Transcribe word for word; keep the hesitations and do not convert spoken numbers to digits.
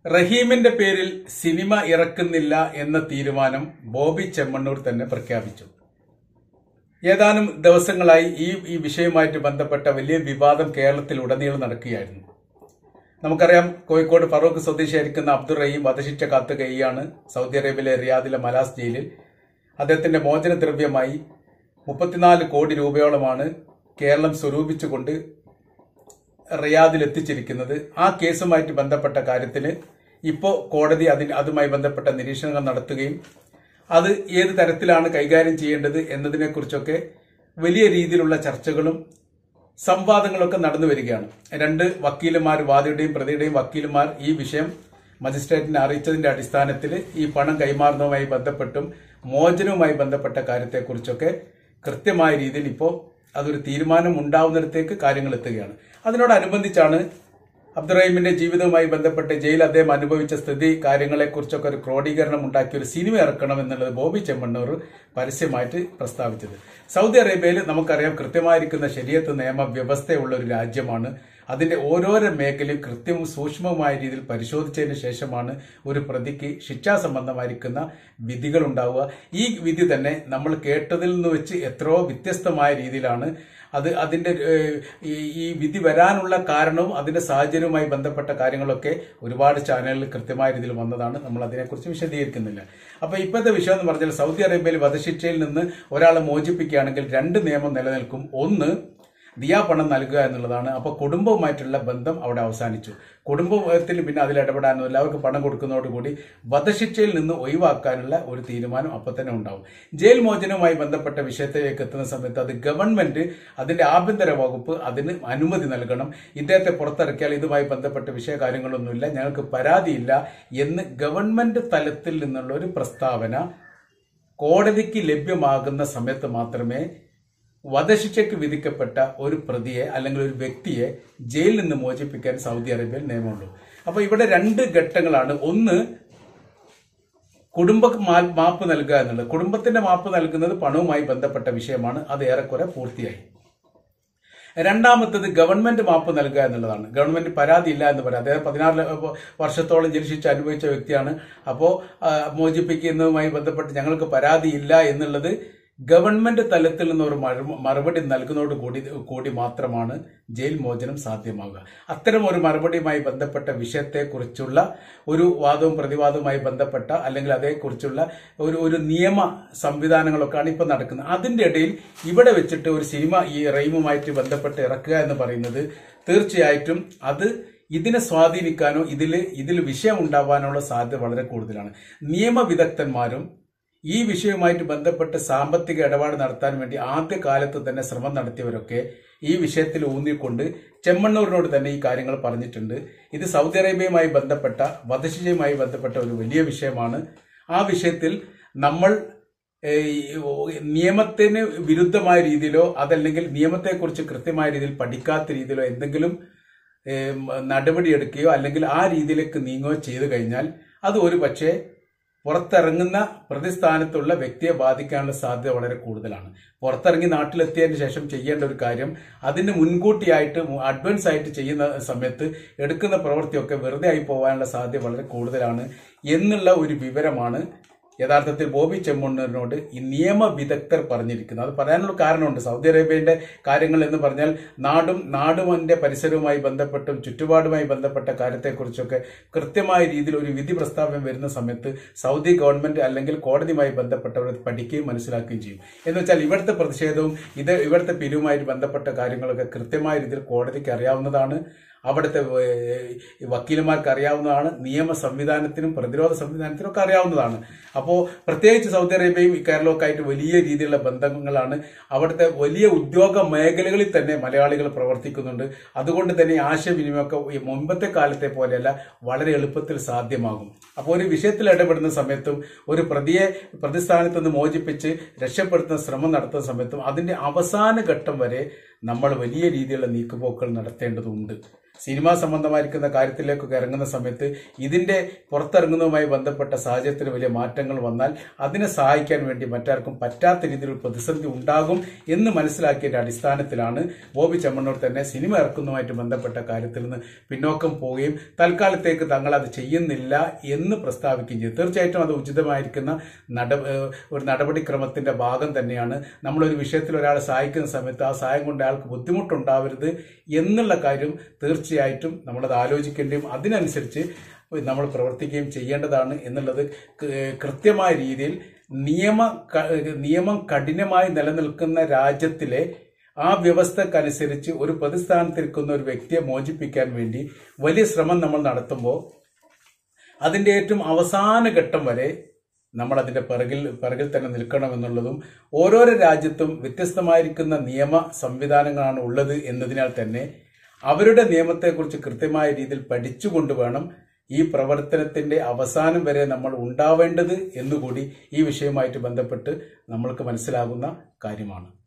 റഹീമിന്റെ പേരിൽ സിനിമ ഇറക്കുന്നില്ല എന്ന തീരുമാനം ബോബി ചെമ്മണ്ണൂർ തന്നെ പ്രഖ്യാപിച്ചു. ഏതാനും ദിവസങ്ങളായി ഈ ഈ വിഷയവുമായിട്ട് ബന്ധപ്പെട്ട വലിയ വിവാദം കേരളത്തിൽ ഉടനീളം നടക്കുകയായിരുന്നു. നമുക്കറിയാം, കോഴിക്കോട് ഫറൂഖ് സ്വദേശിയായിരിക്കുന്ന അബ്ദുൾ റഹീം വധശിക്ഷ കാത്തുകയാണ് സൗദി അറേബ്യയിലെ റിയാദിലെ മലാസ് ജയിലിൽ. അദ്ദേഹത്തിന്റെ മോചനദ്രവ്യമായി മുപ്പത്തിനാല് കോടി രൂപയോളമാണ് കേരളം സ്വരൂപിച്ചുകൊണ്ട് റിയാദിൽ എത്തിച്ചിരിക്കുന്നത്. ആ കേസുമായിട്ട് ബന്ധപ്പെട്ട കാര്യത്തിൽ ഇപ്പോൾ കോടതി അതിന് അതുമായി ബന്ധപ്പെട്ട നിരീക്ഷണങ്ങൾ നടത്തുകയും അത് ഏത് തരത്തിലാണ് കൈകാര്യം ചെയ്യേണ്ടത് എന്നതിനെക്കുറിച്ചൊക്കെ വലിയ രീതിയിലുള്ള ചർച്ചകളും സംവാദങ്ങളൊക്കെ നടന്നു വരികയാണ്. രണ്ട് വക്കീലുമാർ, വാദിയുടെയും പ്രതിയുടെയും വക്കീലുമാർ ഈ വിഷയം മജിസ്ട്രേറ്റിനെ അറിയിച്ചതിന്റെ അടിസ്ഥാനത്തിൽ ഈ പണം കൈമാറുന്നതുമായി ബന്ധപ്പെട്ടും മോചനവുമായി ബന്ധപ്പെട്ട കാര്യത്തെക്കുറിച്ചൊക്കെ കൃത്യമായ രീതിയിൽ ഇപ്പോൾ അതൊരു തീരുമാനം ഉണ്ടാവുന്നിടത്തേക്ക് കാര്യങ്ങൾ എത്തുകയാണ്. അതിനോടനുബന്ധിച്ചാണ് അബ്ദുൾ റഹീമിന്റെ ജീവിതവുമായി ബന്ധപ്പെട്ട് ജയിൽ അദ്ദേഹം അനുഭവിച്ച സ്ഥിതി കാര്യങ്ങളെക്കുറിച്ചൊക്കെ ഒരു ക്രോഡീകരണം ഉണ്ടാക്കി ഒരു സിനിമ ഇറക്കണം എന്നുള്ളത് ബോബി ചെമ്മണ്ണൂർ പരസ്യമായിട്ട് പ്രസ്താവിച്ചത്. സൗദി അറേബ്യയിൽ നമുക്കറിയാം, കൃത്യമായിരിക്കുന്ന ശരീഅത്ത് നിയമ വ്യവസ്ഥയുള്ള ഒരു രാജ്യമാണ്. അതിന്റെ ഓരോരോ മേഖലയും കൃത്യവും സൂക്ഷ്മവുമായ രീതിയിൽ പരിശോധിച്ചതിന് ശേഷമാണ് ഒരു പ്രതിക്ക് ശിക്ഷാസംബന്ധമായിരിക്കുന്ന വിധികൾ ഉണ്ടാവുക. ഈ വിധി തന്നെ നമ്മൾ കേട്ടതിൽ നിന്ന് വെച്ച് എത്രയോ വ്യത്യസ്തമായ രീതിയിലാണ് അത്. അതിന്റെ ഈ വിധി വരാനുള്ള കാരണവും അതിന്റെ സാഹചര്യവുമായി ബന്ധപ്പെട്ട കാര്യങ്ങളൊക്കെ ഒരുപാട് ചാനലുകളിൽ കൃത്യമായ രീതിയിൽ വന്നതാണ്. നമ്മൾ അതിനെക്കുറിച്ച് വിശദീകരിക്കുന്നില്ല. അപ്പൊ ഇപ്പോഴത്തെ വിഷയം എന്ന് പറഞ്ഞാൽ, സൗദി അറേബ്യയിൽ വധശിക്ഷയിൽ നിന്ന് ഒരാളെ മോചിപ്പിക്കുകയാണെങ്കിൽ രണ്ട് നിയമം നിലനിൽക്കും. ഒന്ന്, ദിയാ പണം നൽകുക എന്നുള്ളതാണ്. അപ്പൊ കുടുംബവുമായിട്ടുള്ള ബന്ധം അവിടെ അവസാനിച്ചു. കുടുംബത്തിൽ പിന്നെ അതിൽ ഇടപെടാനോ എല്ലാവർക്കും പണം കൊടുക്കുന്നതോടുകൂടി വധശിക്ഷയിൽ നിന്ന് ഒഴിവാക്കാനുള്ള ഒരു തീരുമാനം അപ്പൊ തന്നെ ഉണ്ടാവും. ജയിൽ മോചനവുമായി ബന്ധപ്പെട്ട വിഷയത്തിലേക്ക് എത്തുന്ന സമയത്ത് അത് ഗവൺമെന്റ്, അതിന്റെ ആഭ്യന്തര വകുപ്പ് അതിന് അനുമതി നൽകണം. ഇദ്ദേഹത്തെ പുറത്തിറക്കിയാൽ ഇതുമായി ബന്ധപ്പെട്ട വിഷയകാര്യങ്ങളൊന്നുമില്ല, ഞങ്ങൾക്ക് പരാതിയില്ല എന്ന് ഗവൺമെന്റ് തലത്തിൽ നിന്നുള്ള ഒരു പ്രസ്താവന കോടതിക്ക് ലഭ്യമാകുന്ന സമയത്ത് മാത്രമേ വധശിക്ഷയ്ക്ക് വിധിക്കപ്പെട്ട ഒരു പ്രതിയെ അല്ലെങ്കിൽ ഒരു വ്യക്തിയെ ജയിലിൽ നിന്ന് മോചിപ്പിക്കാൻ സൗദി അറേബ്യയിൽ നിയമമുള്ളൂ. അപ്പൊ ഇവിടെ രണ്ട് ഘട്ടങ്ങളാണ്. ഒന്ന്, കുടുംബ മാപ്പ് നൽകുക എന്നുള്ളത്. കുടുംബത്തിന്റെ മാപ്പ് നൽകുന്നത് പണവുമായി ബന്ധപ്പെട്ട വിഷയമാണ്. അത് ഏറെക്കുറെ പൂർത്തിയായി. രണ്ടാമത്തത് ഗവൺമെന്റ് മാപ്പ് നൽകുക എന്നുള്ളതാണ്. ഗവൺമെന്റ് പരാതിയില്ല എന്ന് പറയാം. അദ്ദേഹം പതിനാറ് വർഷത്തോളം ജയിൽ ശിക്ഷ അനുഭവിച്ച വ്യക്തിയാണ്. അപ്പോ മോചിപ്പിക്കുന്നതുമായി ബന്ധപ്പെട്ട് ഞങ്ങൾക്ക് പരാതിയില്ല എന്നുള്ളത് ഗവൺമെന്റ് തലത്തിൽ നിന്ന് ഒരു മറുപടി നൽകുന്നതോട് കൂടി കൂടി മാത്രമാണ് ജയിൽ മോചനം സാധ്യമാകുക. അത്തരം ഒരു മറുപടിയുമായി ബന്ധപ്പെട്ട വിഷയത്തെക്കുറിച്ചുള്ള ഒരു വാദവും പ്രതിവാദവുമായി ബന്ധപ്പെട്ട അല്ലെങ്കിൽ അതേക്കുറിച്ചുള്ള ഒരു ഒരു നിയമ സംവിധാനങ്ങളൊക്കെയാണ് ഇപ്പൊ നടക്കുന്നത്. അതിന്റെ ഇടയിൽ ഇവിടെ വെച്ചിട്ട് ഒരു സിനിമ ഈ റഹീമുമായിട്ട് ബന്ധപ്പെട്ട് ഇറക്കുക എന്ന് പറയുന്നത് തീർച്ചയായിട്ടും അത് ഇതിനെ സ്വാധീനിക്കാനോ ഇതിൽ ഇതിൽ വിഷയം ഉണ്ടാവാനുള്ള സാധ്യത വളരെ കൂടുതലാണ്. നിയമവിദഗ്ധന്മാരും ഈ വിഷയവുമായിട്ട് ബന്ധപ്പെട്ട് സാമ്പത്തിക ഇടപാട് നടത്താൻ വേണ്ടി ആദ്യ കാലത്ത് തന്നെ ശ്രമം നടത്തിയവരൊക്കെ ഈ വിഷയത്തിൽ ഊന്നിക്കൊണ്ട് ചെമ്മണ്ണൂരിനോട് തന്നെ ഈ കാര്യങ്ങൾ പറഞ്ഞിട്ടുണ്ട്. ഇത് സൗദി അറേബ്യയുമായി ബന്ധപ്പെട്ട വധശിക്ഷയുമായി ബന്ധപ്പെട്ട ഒരു വലിയ വിഷയമാണ്. ആ വിഷയത്തിൽ നമ്മൾ നിയമത്തിന് വിരുദ്ധമായ രീതിയിലോ അതല്ലെങ്കിൽ നിയമത്തെക്കുറിച്ച് കൃത്യമായ രീതിയിൽ പഠിക്കാത്ത രീതിയിലോ എന്തെങ്കിലും നടപടിയെടുക്കുകയോ അല്ലെങ്കിൽ ആ രീതിയിലേക്ക് നീങ്ങുകയോ ചെയ്തു കഴിഞ്ഞാൽ അത് ഒരു പക്ഷേ പുറത്തിറങ്ങുന്ന പ്രതിസ്ഥാനത്തുള്ള വ്യക്തിയെ ബാധിക്കാനുള്ള സാധ്യത വളരെ കൂടുതലാണ്. പുറത്തിറങ്ങി നാട്ടിലെത്തിയതിനു ശേഷം ചെയ്യേണ്ട ഒരു കാര്യം അതിന് മുൻകൂട്ടിയായിട്ട് അഡ്വാൻസ് ആയിട്ട് ചെയ്യുന്ന സമയത്ത് എടുക്കുന്ന പ്രവൃത്തിയൊക്കെ വെറുതെ ആയി പോകാനുള്ള സാധ്യത വളരെ കൂടുതലാണ് എന്നുള്ള ഒരു വിവരമാണ് യഥാർത്ഥത്തിൽ ബോബി ചെമ്മണ്ണൂരിനോട് ഈ നിയമ വിദഗ്ധർ പറഞ്ഞിരിക്കുന്നത്. അത് പറയാനുള്ള കാരണമുണ്ട്. സൗദി അറേബ്യയുടെ കാര്യങ്ങൾ എന്ന് പറഞ്ഞാൽ നാടും നാടും അതിന്റെ പരിസരവുമായി ബന്ധപ്പെട്ടും ചുറ്റുപാടുമായി ബന്ധപ്പെട്ട കാര്യത്തെക്കുറിച്ചൊക്കെ കൃത്യമായ രീതിയിൽ ഒരു വിധി പ്രസ്താവന വരുന്ന സമയത്ത് സൗദി ഗവൺമെന്റ് അല്ലെങ്കിൽ കോടതിയുമായി ബന്ധപ്പെട്ടവർ പഠിക്കുകയും മനസ്സിലാക്കുകയും ചെയ്യും. എന്ന് വെച്ചാൽ ഇവിടുത്തെ പ്രതിഷേധവും ഇത് ഇവിടുത്തെ പിരിവുമായിട്ട് ബന്ധപ്പെട്ട കാര്യങ്ങളൊക്കെ കൃത്യമായ രീതിയിൽ കോടതിക്ക് അറിയാവുന്നതാണ്, അവിടുത്തെ വക്കീലന്മാർക്ക് അറിയാവുന്നതാണ്, നിയമ സംവിധാനത്തിനും പ്രതിരോധ സംവിധാനത്തിനും ഒക്കെ അറിയാവുന്നതാണ്. അപ്പോൾ പ്രത്യേകിച്ച് സൗദി അറേബ്യയും കേരളമൊക്കെ ആയിട്ട് വലിയ രീതിയിലുള്ള ബന്ധങ്ങളാണ്. അവിടുത്തെ വലിയ ഉദ്യോഗ മേഖലകളിൽ തന്നെ മലയാളികൾ പ്രവർത്തിക്കുന്നുണ്ട്. അതുകൊണ്ട് തന്നെ ആശയവിനിമയമൊക്കെ മുമ്പത്തെ കാലത്തെ പോലെയല്ല, വളരെ എളുപ്പത്തിൽ സാധ്യമാകും. അപ്പോൾ ഒരു വിഷയത്തിൽ ഇടപെടുന്ന സമയത്തും ഒരു പ്രതിയെ പ്രതിസ്ഥാനത്ത് നിന്ന് മോചിപ്പിച്ച് രക്ഷപ്പെടുത്തുന്ന ശ്രമം നടത്തുന്ന സമയത്തും അതിന്റെ അവസാന ഘട്ടം വരെ നമ്മൾ വലിയ രീതിയിലുള്ള നീക്കുപോക്കുകൾ നടത്തേണ്ടതുണ്ട്. സിനിമാ സംബന്ധമായിരിക്കുന്ന കാര്യത്തിലേക്കൊക്കെ ഇറങ്ങുന്ന സമയത്ത് ഇതിന്റെ പുറത്തിറങ്ങുന്നതുമായി ബന്ധപ്പെട്ട സാഹചര്യത്തിൽ വലിയ മാറ്റങ്ങൾ വന്നാൽ അതിനെ സഹായിക്കാൻ വേണ്ടി മറ്റാർക്കും പറ്റാത്ത രീതിയിൽ പ്രതിസന്ധി ഉണ്ടാകും എന്ന് മനസ്സിലാക്കിയതിന്റെ അടിസ്ഥാനത്തിലാണ് ബോബി ചെമ്മണ്ണൂർ തന്നെ സിനിമ ഇറക്കുന്നതുമായിട്ട് ബന്ധപ്പെട്ട കാര്യത്തിൽ നിന്ന് പിന്നോക്കം പോവുകയും തൽക്കാലത്തേക്ക് തങ്ങൾ അത് ചെയ്യുന്നില്ല എന്ന് പ്രസ്താവിക്കുകയും ചെയ്തു. തീർച്ചയായിട്ടും അത് ഉചിതമായിരിക്കുന്ന നട ഒരു നടപടിക്രമത്തിന്റെ ഭാഗം തന്നെയാണ്. നമ്മളൊരു വിഷയത്തിൽ ഒരാളെ സഹായിക്കുന്ന സമയത്ത് ആ സഹായം കൊണ്ട് അയാൾക്ക് ബുദ്ധിമുട്ടുണ്ടാവരുത് എന്നുള്ള കാര്യം തീർച്ചയായിട്ടും നമ്മളത് ആലോചിക്കേണ്ടതും അതിനനുസരിച്ച് നമ്മൾ പ്രവർത്തിക്കുകയും ചെയ്യേണ്ടതാണ് എന്നുള്ളത് കൃത്യമായ രീതിയിൽ നിയമ നിയമം കഠിനമായി നിലനിൽക്കുന്ന രാജ്യത്തിലെ ആ വ്യവസ്ഥക്കനുസരിച്ച് ഒരു പ്രതിസ്ഥാനത്തിരിക്കുന്ന ഒരു വ്യക്തിയെ മോചിപ്പിക്കാൻ വേണ്ടി വലിയ ശ്രമം നമ്മൾ നടത്തുമ്പോൾ അതിന്റെ ഏറ്റവും അവസാന ഘട്ടം വരെ നമ്മൾ അതിന്റെ പിറകിൽ പിറകിൽ തന്നെ നിൽക്കണമെന്നുള്ളതും ഓരോരോ രാജ്യത്തും വ്യത്യസ്തമായിരിക്കുന്ന നിയമ സംവിധാനങ്ങളാണ് ഉള്ളത് എന്നതിനാൽ തന്നെ അവരുടെ നിയമത്തെക്കുറിച്ച് കൃത്യമായ രീതിയിൽ പഠിച്ചുകൊണ്ട് വേണം ഈ പ്രവർത്തനത്തിന്റെ അവസാനം വരെ നമ്മൾ ഉണ്ടാവേണ്ടത് എന്നുകൂടി ഈ വിഷയവുമായിട്ട് ബന്ധപ്പെട്ട് നമ്മൾക്ക് മനസ്സിലാകുന്ന കാര്യമാണ്.